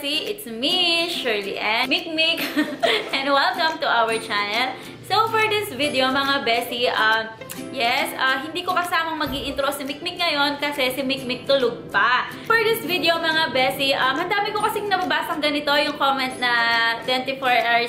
Bessie! It's me, Shirley and Mikmik, and welcome to our channel. So for this video mga Bessie, hindi ko kasamang mag-i-intro si Mikmik ngayon kasi si Mikmik tulog pa. For this video mga Bessie, ang dami ko kasing nababasang ganito yung comment na 24 hours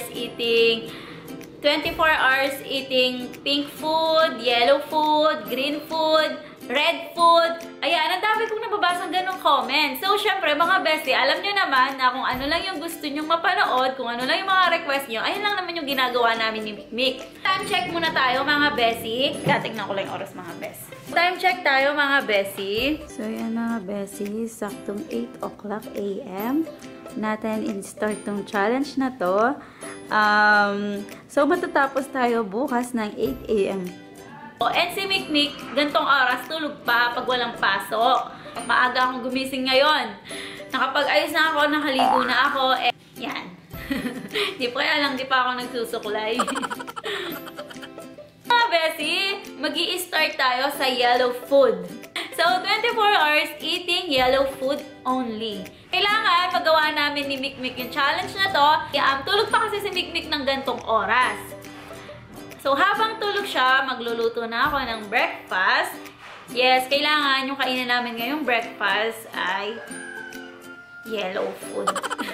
eating pink food, yellow food, green food, red food. Ayan, ang dami kong nababasang ganong comment. So, syempre, mga bestie, alam nyo naman na kung ano lang yung gusto nyong mapanood, kung ano lang yung mga request nyo, ayun lang naman yung ginagawa namin ni Mikmik. Time check muna tayo, mga bestie. Tignan ko lang yung oras, mga bestie. Time check tayo, mga bestie. So, yan, mga bestie. Saktong 8 o'clock AM. Natin in-start tong challenge na to. So, matatapos tayo bukas ng 8 AM. And si Mikmik, gantong oras, tulog pa pag walang pasok. Maaga akong gumising ngayon. Nakapag-ayos na ako, nakaligo na ako. Yan. Di pa ako nagsusuklay. Mga Bessie, mag-i-start tayo sa yellow food. So, 24 hours eating yellow food only. Kailangan magawa namin ni Mikmik yung challenge na to. Tulog pa kasi si Mikmik ng gantong oras. So, habang tulog siya, magluluto na ako ng breakfast. Yes, kailangan yung kainin namin ngayong breakfast ay yellow food.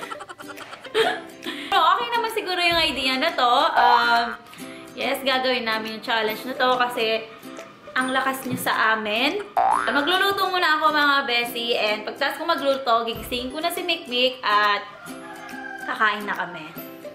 So, okay naman siguro yung idea na to. Yes, gagawin namin yung challenge na to kasi ang lakas niyo sa amin. Magluluto muna ako mga Bessie, and pagtas ko magluto, gigisingin ko na si Mikmik at kakain na kami.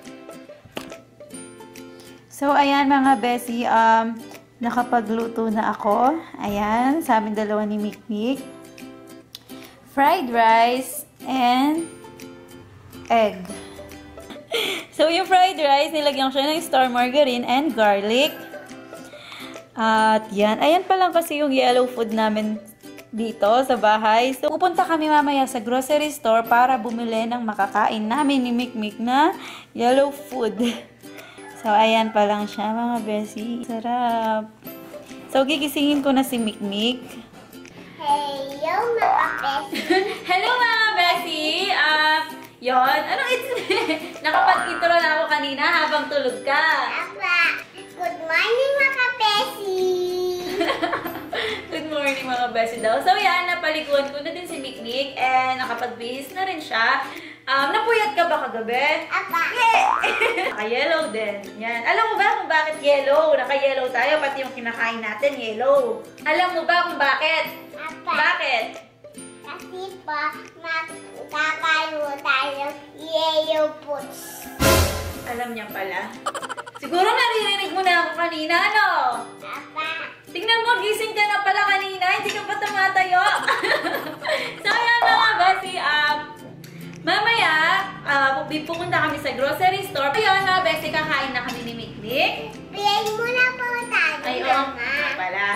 So, ayan mga Bessie, nakapagluto na ako. Ayan, sa amin dalawa ni Mikmik. Fried rice and egg. So, yung fried rice, nilagyan ko siya ng star margarine and garlic. At yan, ayan pa lang kasi yung yellow food namin dito sa bahay. So, pupunta kami mamaya sa grocery store para bumili ng makakain namin ni Mikmik na yellow food. So, ayan pa lang siya, mga Bessie. Sarap. So, gigisingin ko na si Mikmik. Hello, mga Bessie. Hello, mga Bessie. Yon. Anong nakapag-intro na ako kanina habang tulog ka. Papa, good morning, mga Bessie. Good morning, mga Bessie daw. So, yan. Napalikuan ko na din si Mikmik. And nakapag-bihis na rin siya. Napuyat ka ba kagabi? Apa. Naka-yellow din. Yan. Alam mo ba kung bakit yellow? Naka-yellow tayo, pati yung kinakain natin, yellow. Alam mo ba kung bakit? Apa. Bakit? Kasi pa, magkakaroon tayo yellow foods. Alam niya pala. Siguro naririnig mo na ako kanina, ano? Apa. Tingnan mo, gising ka na pala kanina, hindi ka pa tumatayo. So, yan mga Bessie, mamaya, pupunta kami sa grocery store. Ayun, mga Bessie, kakain na kami ni Mikmik. Play muna po tayo. Ayun, pala.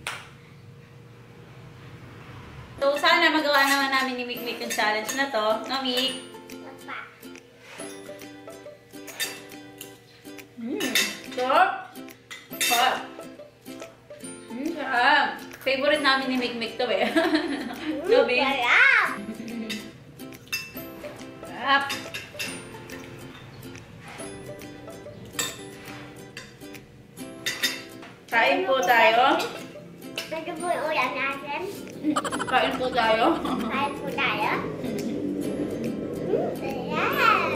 So, sana magawa naman namin ni Mikmik yung challenge na to. No, Mik? Apa. Sarap. Sarap. Sarap. Favorite namin ni Mikmik to eh. No, Mik? Sarap. Sarap. Kain po tayo. Ano po yung ulam natin? Kain po tayo. Kain po tayo. Sarap.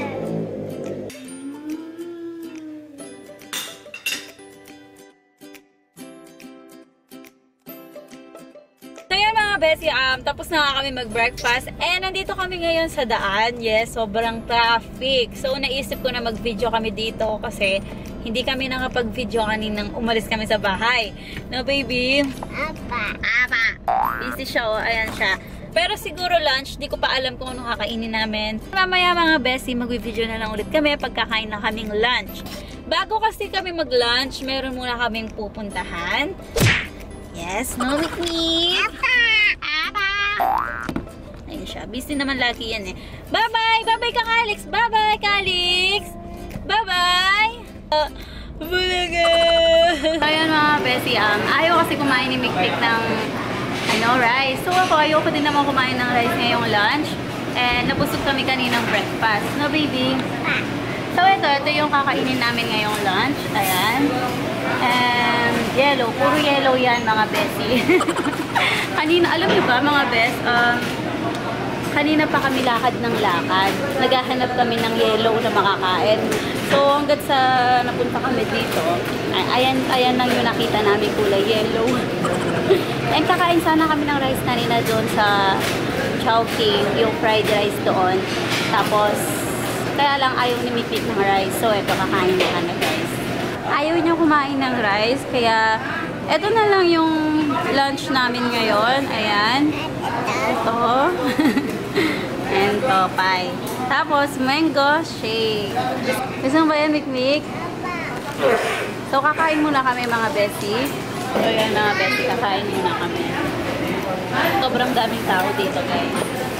So yan mga Bessie, tapos na nga kami mag-breakfast and nandito kami ngayon sa daan. Yes, sobrang traffic. So naisip ko na mag-video kami dito kasi hindi kami nakapag-video kaninang umalis kami sa bahay. No, baby? Apa. Apa. Busy siya, oh. Ayan siya. Pero siguro lunch, di ko pa alam kung anong kakainin namin. Mamaya mga Bessie, mag-video na lang ulit kami pagkakain na kaming lunch. Bago kasi kami mag-lunch, meron muna kaming pupuntahan. Yes, no, Mikmik? Apa. Apa. Ayun siya. Busy naman lagi yan eh. Bye-bye! Bye-bye ka, Calix! Bye-bye, Calix! Bye-bye! Bulaga! Ayan mga Bessie, ayaw kasi kumain ni Mikmik ng rice. So ako, ayoko din naman kumain ng rice ngayong lunch. And nabusog kami kaninang breakfast. No, baby? So, ito yung kakainin namin ngayong lunch. Ayan. And yellow. Puro yellow yan, mga besi. Kanina, alam niyo ba, mga bes, kanina pa kami lakad ng lakad. Naghahanap kami ng yellow na makakain. So, hanggat sa napunta kami dito, ayan lang yung nakita namin kulay yellow. And kakain sana kami ng rice kanina doon sa Chowking, yung fried rice doon. Tapos, kaya lang ayaw ni Mikmik ng rice. So, ito kakain na kami, guys. Ayaw niya kumain ng rice, kaya ito na lang yung lunch namin ngayon. Ayan. Ito. And topay. Tapos, mango shake. Gusto mo ba yan, Mikmik? So, kakain muna kami, mga besi. So, yan, mga besi. Kakain muna kami. Sobrang daming tao dito, guys.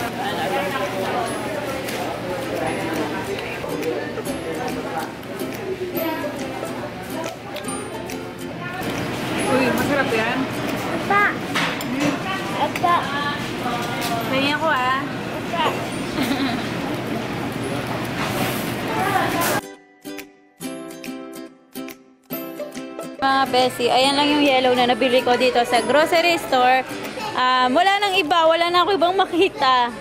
Uy, masarap yan. Apa. Apa. Tingin ako, ah. Apa. Mga besi, ayan lang yung yellow na nabili ko dito sa grocery store. Wala nang iba, wala na ako ibang makita.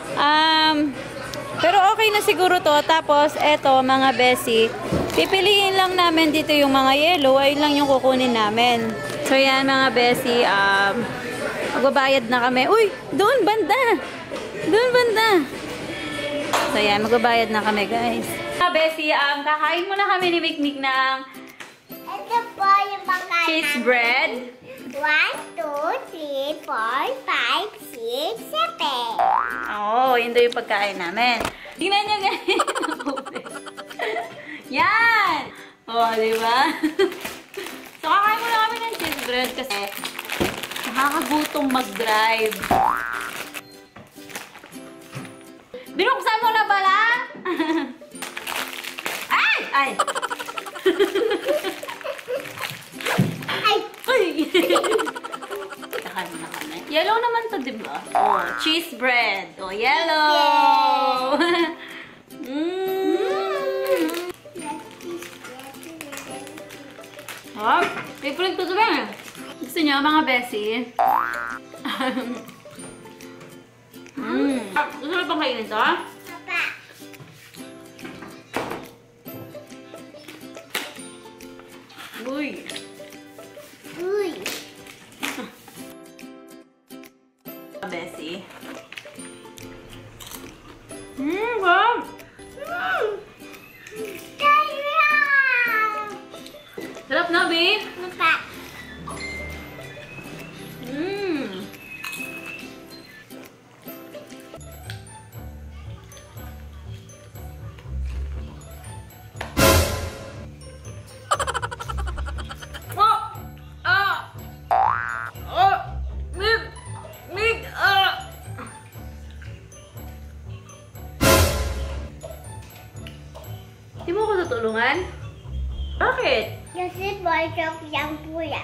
Pero okay na siguro to. Tapos, eto mga besi, pipiliin lang namin dito yung mga yellow. Ayun lang yung kukunin namin. So, yan mga besi, magbabayad na kami. Uy, doon banda! Doon banda! So, yan, magbabayad na kami, guys. Mga besi, kakain muna kami ni Mikmik ng Ito po yung pagkain. cheese bread. 1, 2, 3, 4, 5, 6, 7. Oo, yun daw yung pagkain namin. Tingnan nyo ganyan. Yan! Oo, di ba? So, kakain muna kami ng cheese bread kasi nakakagutong mag-drive. Binuksan mo na pala? Ay! Ay! Ay! Ay! Kakain na kami. Yellow naman to, di ba? Oh, cheese bread. Oh, yellow! Oh, favorite ko ito ba? Gusto niyo, mga besi? Gusto mo bang kainin ito? Papa. Uy! Uy. Besi. Wow! Sarap na, babe! Papa. Di mo ako tutulungan? Bakit? Kasi ballshop yung pula.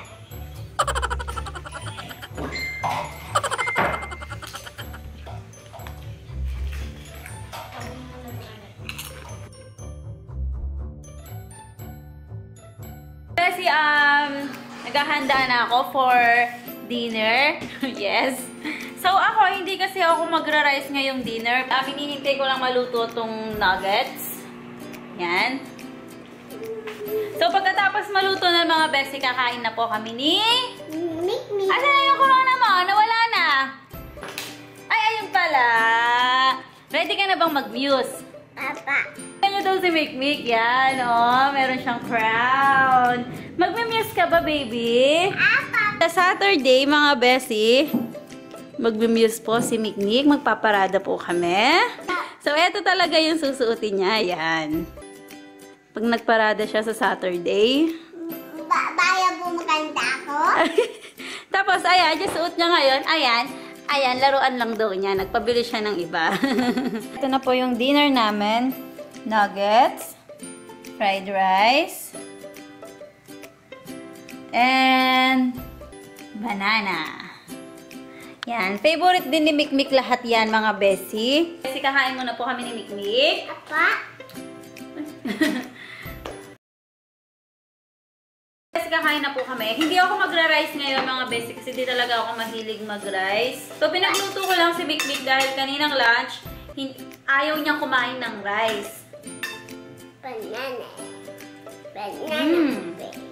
Kasi, naghahanda na ako for dinner. Yes. So, ako, hindi kasi ako magra-rice ngayong dinner. Hinihintay ko lang maluto tong nuggets. Yan. So, pagkatapos maluto na mga besi, kakain na po kami ni... Mikmik. Asa na yung kulong naman? Nawala na. Ay, ayun pala. Ready ka na bang mag-muse? Papa. Kanya daw si Mikmik. Yan, oh. Meron siyang crown. Mag-muse ka ba, baby? Papa. Sa Saturday, mga besi, mag-muse po si Mikmik. Magpaparada po kami. So, eto talaga yung susuotin niya. Yan. Pag nagparada siya sa Saturday. Baya po maganda ako. Tapos, ayan, yung suot niya ngayon. Ayan. Ayan, laruan lang daw niya. Nagpabili siya ng iba. Ito na po yung dinner namin. Nuggets. Fried rice. And banana. Yan. Favorite din ni Mikmik lahat yan, mga Bessie. Bessie, kakain muna po kami ni Mikmik. Apa? Bessie, kakain na po kami. Hindi ako magra-rice ngayon, mga Bessie, kasi di talaga ako mahilig mag-rice. So, pinagluto ko lang si Mikmik dahil kaninang lunch, ayaw niyang kumain ng rice. Banana. Banana.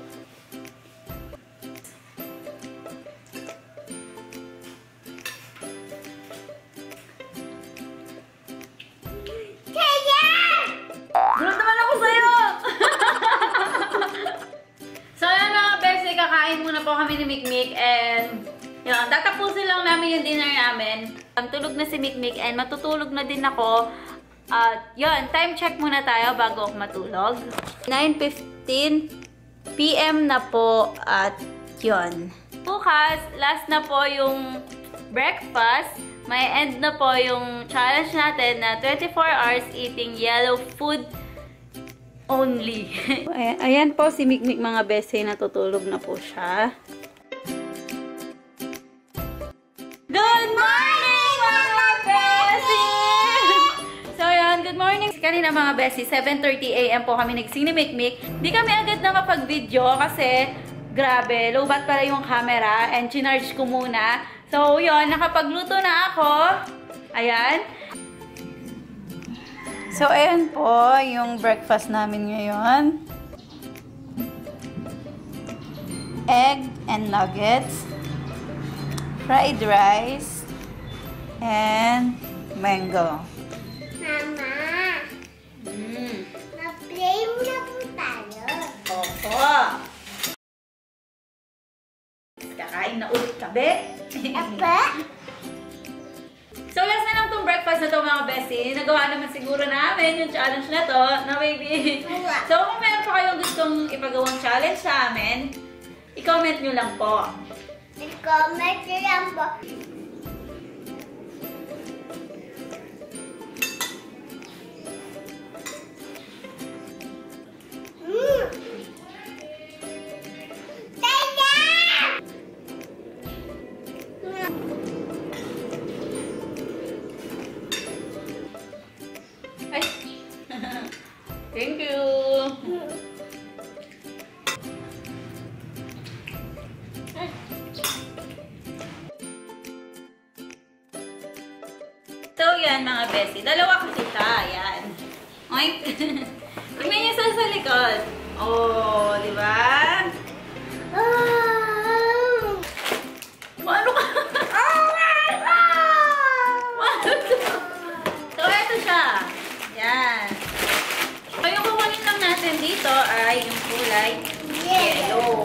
Gulat naman ako sa'yo! So, yan mga Bessie, kakain muna po kami ni Mikmik and yun, tatapusin lang namin yung dinner namin. Tulog na si Mikmik and matutulog na din ako. At yun, time check muna tayo bago ako matulog. 9:15 PM na po at yun. Bukas, last na po yung breakfast. May end na po yung challenge natin na 24 hours eating yellow food only. Ayan po si Mikmik, mga Bessie, natutulog na po siya. Good morning, mga Bessie! So yan, good morning. Kanina mga Bessie, 7:30 AM po kami nagsing ni Mikmik. Di kami agad nakapag-video kasi grabe, lowbat pala yung camera and chinarge ko muna. So yun, nakapagluto na ako. Ayan. So, ayan po yung breakfast namin ngayon. Egg and nuggets. Fried rice. And mango. Mama. Na-play mo na po tayo. Opo. Kakain na ulit kami. Apa? So, last na lang itong breakfast na ito, mga Bessie. Nagawa naman siguro namin yung challenge na to, na baby. So, kung meron pa kayong gustong ipagawang challenge sa amin, i-comment nyo lang po. I-comment nyo lang po. Ay. Thank you. So, yan mga Bessie. Dalawa kasi siya. Yan. Oink. Tingnan niyo sa likod. Oh, di ba? Ano ka? Oh my God! So, eto siya. Yan. So, yung kukunin lang natin dito ay yung kulay yellow.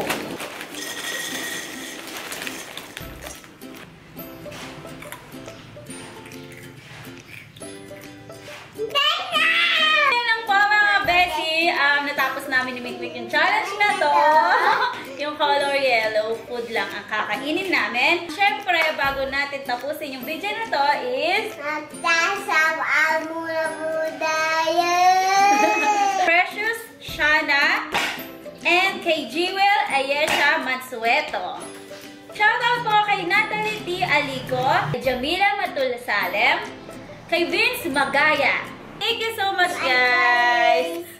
Yan lang po mga Bessie. Natapos namin ni Mikmik yung challenge na to. Yung color yellow food lang ang kakainin namin. Siyempre, bago natin tapusin yung video na to is Nagtasawaan muna po tayo. Precious Shana and kay Jewel Ayesha Mansueto. Shoutout po kay Natalie T. Alico, kay Jamila Matulasalem, kay Vince Magaya. Thank you so much, guys!